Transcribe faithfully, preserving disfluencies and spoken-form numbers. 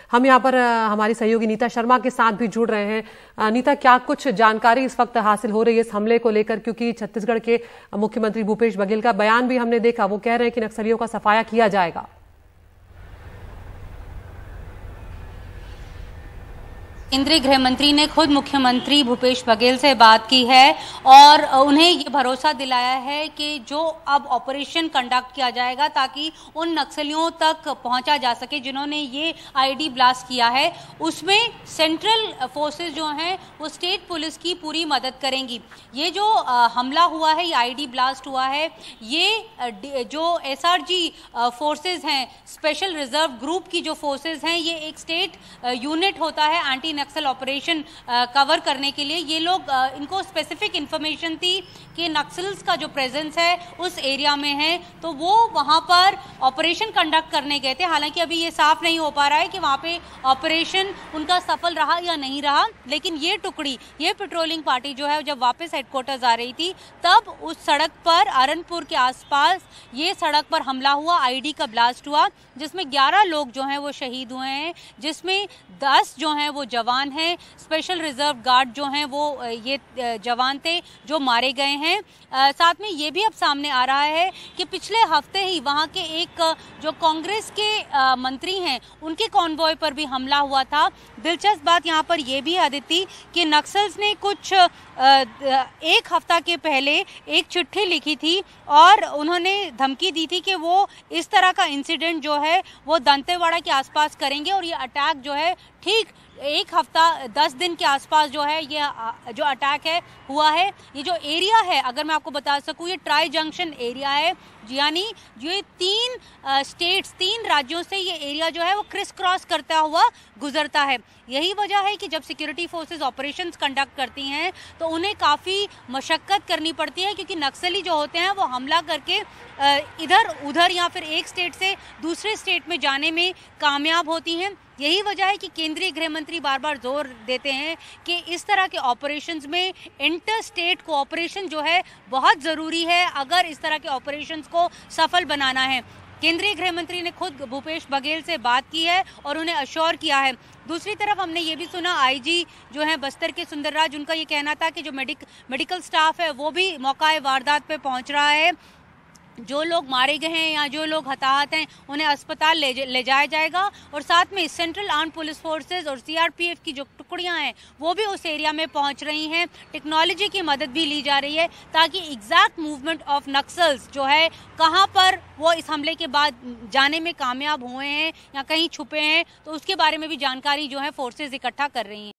हम यहाँ पर हमारी सहयोगी नीता शर्मा के साथ भी जुड़ रहे हैं। नीता, क्या कुछ जानकारी इस वक्त हासिल हो रही है इस हमले को लेकर, क्योंकि छत्तीसगढ़ के मुख्यमंत्री भूपेश बघेल का बयान भी हमने देखा, वो कह रहे हैं कि नक्सलियों का सफाया किया जाएगा। केंद्रीय गृह मंत्री ने खुद मुख्यमंत्री भूपेश बघेल से बात की है और उन्हें ये भरोसा दिलाया है कि जो अब ऑपरेशन कंडक्ट किया जाएगा ताकि उन नक्सलियों तक पहुंचा जा सके जिन्होंने ये आईडी ब्लास्ट किया है, उसमें सेंट्रल फोर्सेस जो हैं वो स्टेट पुलिस की पूरी मदद करेंगी। ये जो हमला हुआ है, ये आईडी ब्लास्ट हुआ है, ये जो एसआरजी फोर्सेस हैं, स्पेशल रिजर्व ग्रुप की जो फोर्सेस हैं, ये एक स्टेट यूनिट होता है एंटी नक्सल ऑपरेशन कवर करने के लिए। ये लोग आ, इनको स्पेसिफिक इंफॉर्मेशन थी कि नक्सल्स का जो प्रेजेंस है उस एरिया में है, तो वो वहां पर ऑपरेशन कंडक्ट करने गए थे। हालांकि अभी ये साफ नहीं हो पा रहा है कि वहां पे ऑपरेशन उनका सफल रहा या नहीं रहा, लेकिन ये टुकड़ी, ये पेट्रोलिंग पार्टी जो है, जब वापस हेडक्वार्टर्स आ रही थी तब उस सड़क पर अरनपुर के आसपास ये सड़क पर हमला हुआ, आईडी का ब्लास्ट हुआ, जिसमें ग्यारह लोग जो हैं वो शहीद हुए हैं, जिसमें दस जो हैं वो जवान हैं, स्पेशल रिजर्व गार्ड जो हैं वो ये जवान थे जो मारे गए हैं। साथ में ये भी अब सामने आ रहा है कि पिछले हफ्ते ही वहाँ के एक जो कांग्रेस के मंत्री हैं उनके कॉन्वॉय पर भी हमला हुआ था। दिलचस्प बात यहाँ पर यह भी अदिति कि नक्सल्स ने कुछ एक हफ्ता के पहले एक चिट्ठी लिखी थी और उन्होंने धमकी दी थी कि वो इस तरह का इंसिडेंट जो है वो दंतेवाड़ा के आसपास करेंगे और ये अटैक जो है ठीक एक हफ्ता दस दिन के आसपास जो है ये जो अटैक है हुआ है। ये जो एरिया है, अगर मैं आपको बता सकूं, ये ट्राई जंक्शन एरिया है, यानी ये तीन स्टेट्स, तीन राज्यों से ये एरिया जो है वो क्रिस क्रॉस करता हुआ गुजरता है। यही वजह है कि जब सिक्योरिटी फोर्सेस ऑपरेशंस कंडक्ट करती हैं तो उन्हें काफ़ी मशक्क़त करनी पड़ती है, क्योंकि नक्सली जो होते हैं वो हमला करके इधर उधर या फिर एक स्टेट से दूसरे स्टेट में जाने में कामयाब होती हैं। यही वजह है कि केंद्रीय गृह मंत्री बार बार जोर देते हैं कि इस तरह के ऑपरेशंस में इंटर स्टेट कोऑपरेशन जो है बहुत ज़रूरी है अगर इस तरह के ऑपरेशंस को सफल बनाना है। केंद्रीय गृह मंत्री ने खुद भूपेश बघेल से बात की है और उन्हें अश्योर किया है। दूसरी तरफ हमने ये भी सुना, आईजी जो है बस्तर के सुंदरराज, उनका ये कहना था कि जो मेडिक मेडिकल स्टाफ है वो भी मौका वारदात पे पहुंच रहा है। जो लोग मारे गए हैं या जो लोग हताहत हैं उन्हें अस्पताल ले, ले जाया जाएगा और साथ में सेंट्रल आर्म्ड पुलिस फोर्सेस और सीआरपीएफ की जो टुकड़ियां हैं वो भी उस एरिया में पहुंच रही हैं। टेक्नोलॉजी की मदद भी ली जा रही है ताकि एग्जैक्ट मूवमेंट ऑफ नक्सल्स जो है, कहां पर वो इस हमले के बाद जाने में कामयाब हुए हैं या कहीं छुपे हैं, तो उसके बारे में भी जानकारी जो है फोर्सेज इकट्ठा कर रही हैं।